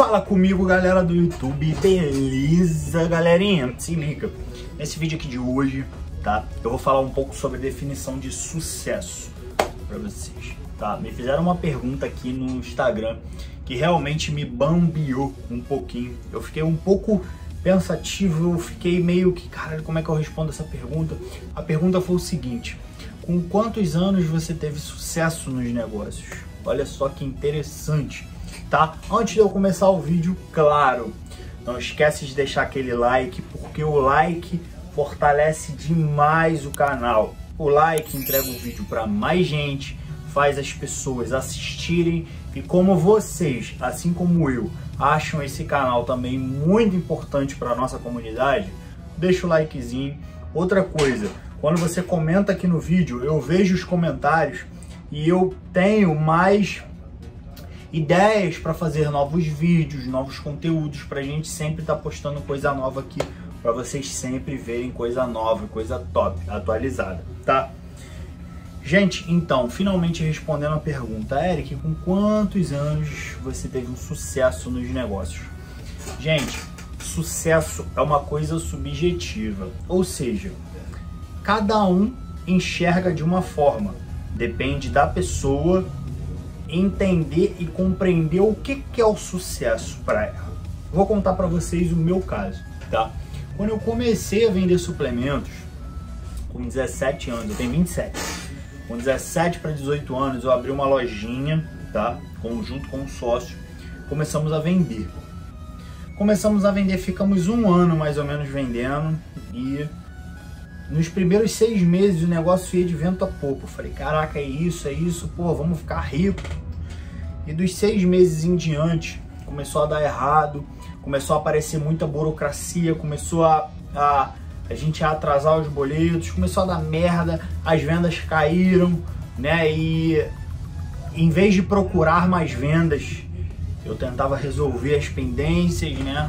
Fala comigo, galera do YouTube, beleza, galerinha? Se liga, nesse vídeo aqui de hoje, tá? Eu vou falar um pouco sobre a definição de sucesso pra vocês, tá? Me fizeram uma pergunta aqui no Instagram que realmente me bambiou um pouquinho. Eu fiquei um pouco pensativo, eu fiquei meio que, cara, como é que eu respondo essa pergunta? A pergunta foi o seguinte: com quantos anos você teve sucesso nos negócios? Olha só que interessante, tá? Antes de eu começar o vídeo, claro, não esquece de deixar aquele like, porque o like fortalece demais o canal. O like entrega o vídeo para mais gente, faz as pessoas assistirem, e como vocês, assim como eu, acham esse canal também muito importante para nossa comunidade, deixa o likezinho. Outra coisa, quando você comenta aqui no vídeo, eu vejo os comentários e eu tenho mais ideias para fazer novos vídeos, novos conteúdos, para a gente sempre estar postando coisa nova aqui, para vocês sempre verem coisa nova, coisa top, atualizada, tá? Gente, então, finalmente respondendo a pergunta, Eric, com quantos anos você teve um sucesso nos negócios? Gente, sucesso é uma coisa subjetiva, ou seja, cada um enxerga de uma forma, depende da pessoa entender e compreender o que é o sucesso para ela. Vou contar para vocês o meu caso, tá? Quando eu comecei a vender suplementos, com 17 anos, eu tenho 27, com 17 para 18 anos eu abri uma lojinha, tá? Junto com um sócio, começamos a vender. Ficamos um ano mais ou menos vendendo, e nos primeiros 6 meses o negócio ia de vento a popa. Eu falei, caraca, é isso, pô, vamos ficar rico. E dos 6 meses em diante, começou a dar errado, começou a aparecer muita burocracia, começou a gente a atrasar os boletos, começou a dar merda, as vendas caíram, né? E em vez de procurar mais vendas, eu tentava resolver as pendências, né?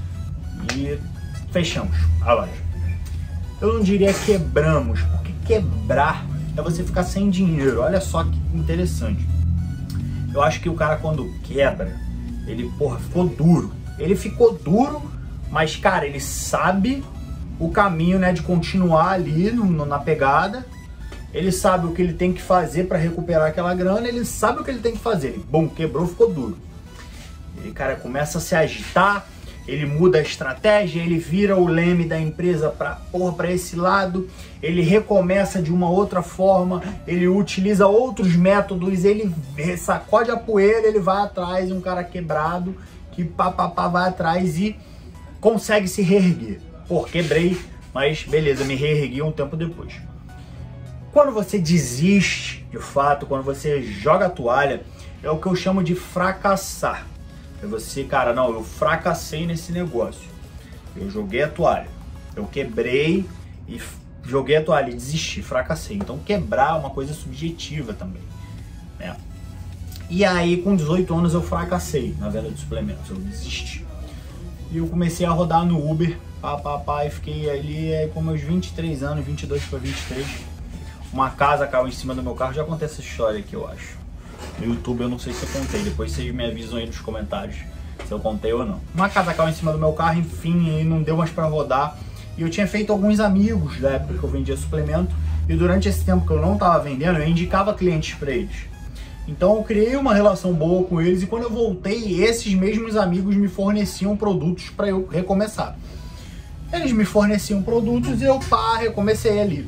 E fechamos a loja. Eu não diria quebramos, porque quebrar é você ficar sem dinheiro. Olha só que interessante. Eu acho que o cara, quando quebra, ele, porra, ficou duro. Ele ficou duro, mas, cara, ele sabe o caminho, né, de continuar ali na pegada. Ele sabe o que ele tem que fazer para recuperar aquela grana. Ele sabe o que ele tem que fazer. Ele, bom, quebrou, ficou duro. Ele, cara, começa a se agitar. Ele muda a estratégia, ele vira o leme da empresa para esse lado, ele recomeça de uma outra forma, ele utiliza outros métodos, ele sacode a poeira, ele vai atrás, um cara quebrado, que vai atrás e consegue se reerguer. Pô, quebrei, mas beleza, me reergui um tempo depois. Quando você desiste, de fato, quando você joga a toalha, é o que eu chamo de fracassar. É você, cara, não, eu fracassei nesse negócio, eu joguei a toalha, eu quebrei e joguei a toalha e desisti, fracassei. Então quebrar é uma coisa subjetiva também, né? E aí com 18 anos eu fracassei na venda de suplementos, eu desisti. E eu comecei a rodar no Uber, e fiquei ali com meus 23 anos, 22 para 23, uma casa caiu em cima do meu carro. Já contei essa história aqui, eu acho. No YouTube eu não sei se eu contei, depois vocês me avisam aí nos comentários se eu contei ou não. Uma casa caiu em cima do meu carro, enfim, não deu mais pra rodar. E eu tinha feito alguns amigos da época que eu vendia suplemento, e durante esse tempo que eu não tava vendendo, eu indicava clientes pra eles. Então eu criei uma relação boa com eles, e quando eu voltei, esses mesmos amigos me forneciam produtos para eu recomeçar. Eles me forneciam produtos e eu recomecei ali.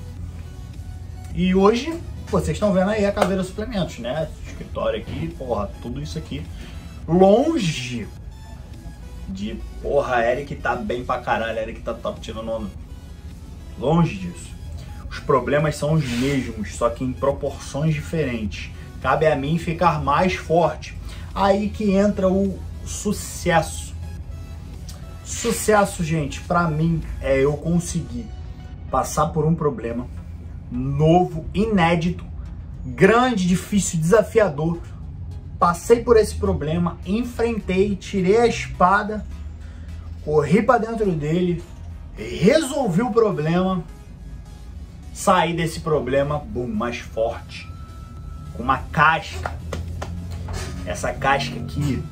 E hoje vocês estão vendo aí a Caveira Suplementos, né? Escritório aqui, porra, tudo isso aqui. Longe de, porra, Eric tá bem pra caralho, Eric tá top tirando onda. Longe disso. Os problemas são os mesmos, só que em proporções diferentes. Cabe a mim ficar mais forte. Aí que entra o sucesso. Sucesso, gente, pra mim é eu conseguir passar por um problema novo, inédito, grande, difícil, desafiador. Passei por esse problema, enfrentei, tirei a espada, corri para dentro dele, resolvi o problema, saí desse problema, boom, mais forte, com uma casca. Essa casca aqui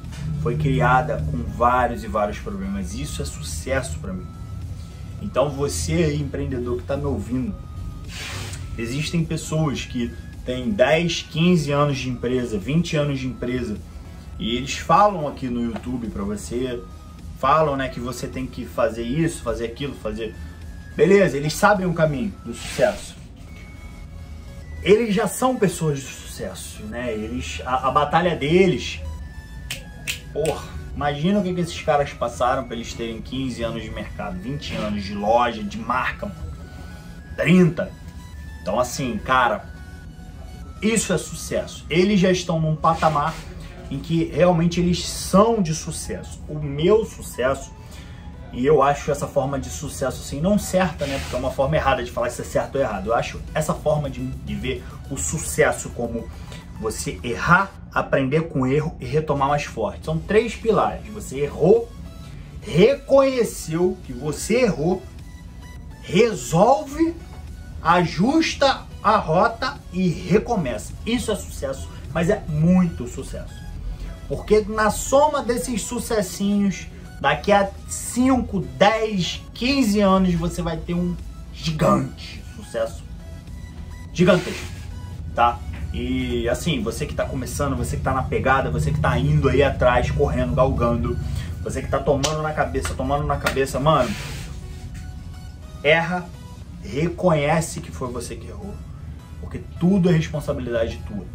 foi criada com vários e vários problemas. Isso é sucesso para mim. Então você aí, empreendedor que está me ouvindo, existem pessoas que têm 10, 15 anos de empresa, 20 anos de empresa, e eles falam aqui no YouTube para você, falam, né, que você tem que fazer isso, fazer aquilo, fazer... Beleza, eles sabem o caminho do sucesso. Eles já são pessoas de sucesso, né? A batalha deles... Porra, imagina o que esses caras passaram para eles terem 15 anos de mercado, 20 anos de loja, de marca, 30. Então assim, cara, isso é sucesso. Eles já estão num patamar em que realmente eles são de sucesso. O meu sucesso, e eu acho essa forma de sucesso assim, não certa, né? Porque é uma forma errada de falar se é certo ou errado. Eu acho essa forma de ver o sucesso como você errar, aprender com o erro e retomar mais forte. São 3 pilares. Você errou, reconheceu que você errou, resolve, ajusta a rota e recomeça. Isso é sucesso, mas é muito sucesso. Porque na soma desses sucessinhos, daqui a 5, 10, 15 anos, você vai ter um gigante sucesso. Gigantesco, tá? E assim, você que tá começando, você que tá na pegada, você que tá indo aí atrás, correndo, galgando, você que tá tomando na cabeça, mano, erra, reconhece que foi você que errou. Porque tudo é responsabilidade tua.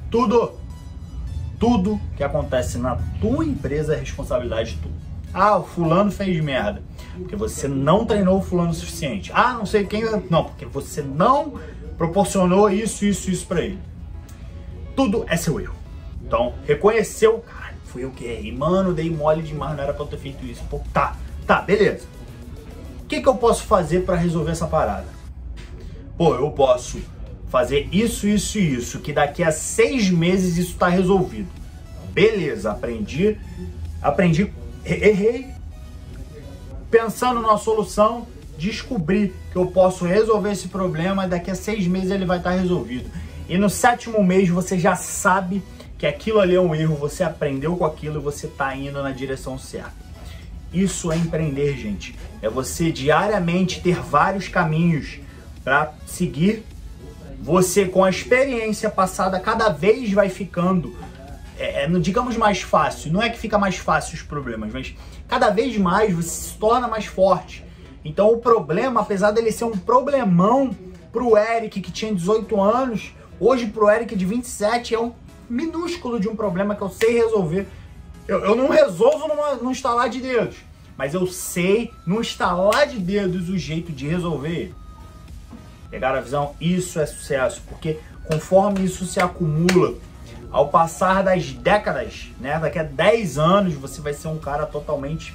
Tudo que acontece na tua empresa é responsabilidade tua. Ah, o fulano fez merda. Porque você não treinou o fulano o suficiente. Ah, não sei quem... Não, porque você não proporcionou isso pra ele. Tudo é seu erro. Então, reconheceu, cara, fui eu que errei. Mano, dei mole demais, não era pra eu ter feito isso. Pô, tá, beleza. O que eu posso fazer pra resolver essa parada? Pô, eu posso fazer isso, que daqui a 6 meses isso tá resolvido. Beleza, aprendi, errei, pensando numa solução, descobri que eu posso resolver esse problema e daqui a 6 meses ele vai estar resolvido. E no 7º mês você já sabe que aquilo ali é um erro, você aprendeu com aquilo e você está indo na direção certa. Isso é empreender, gente. É você diariamente ter vários caminhos para seguir. Você, com a experiência passada, cada vez vai ficando, digamos, mais fácil. Não é que fica mais fácil os problemas, mas cada vez mais você se torna mais forte. Então o problema, apesar dele ser um problemão pro Eric que tinha 18 anos, hoje pro Eric de 27 é um minúsculo de um problema que eu sei resolver. Eu não resolvo num estalar de dedos, mas eu sei, num estalar de dedos, o jeito de resolver ele. Pegaram a visão? Isso é sucesso, porque conforme isso se acumula, ao passar das décadas, né, daqui a 10 anos, você vai ser um cara totalmente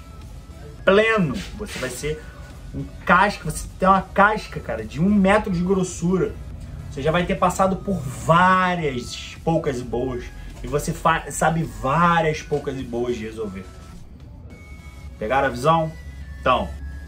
pleno. Você vai ser um casca, você tem uma casca, cara, de 1 metro de grossura. Você já vai ter passado por várias poucas e boas. E você sabe várias poucas e boas de resolver. Pegaram a visão? Então,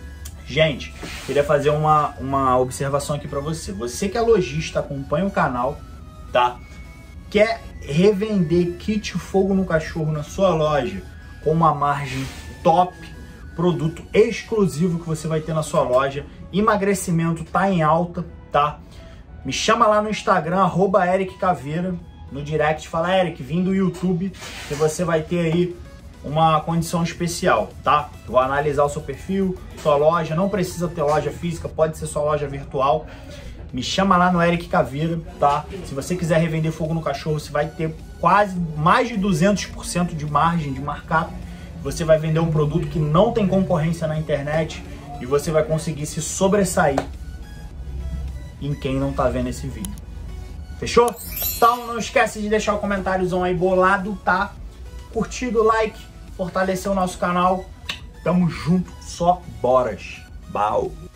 gente, queria fazer uma observação aqui pra você. Você que é lojista, acompanha o canal, tá? Quer revender kit fogo no cachorro na sua loja com uma margem top, produto exclusivo que você vai ter na sua loja, emagrecimento tá em alta, tá? Me chama lá no Instagram, @ericcaveira, no direct, fala: Eric, vim do YouTube, que você vai ter aí uma condição especial, tá? Eu vou analisar o seu perfil, sua loja, não precisa ter loja física, pode ser sua loja virtual. Me chama lá no Eric Caveira, tá? Se você quiser revender fogo no cachorro, você vai ter quase mais de 200% de margem de markup. Você vai vender um produto que não tem concorrência na internet e você vai conseguir se sobressair em quem não tá vendo esse vídeo. Fechou? Então não esquece de deixar o comentáriozão aí bolado, tá? Curtido, like, fortalecer o nosso canal. Tamo junto, só boras. Bau!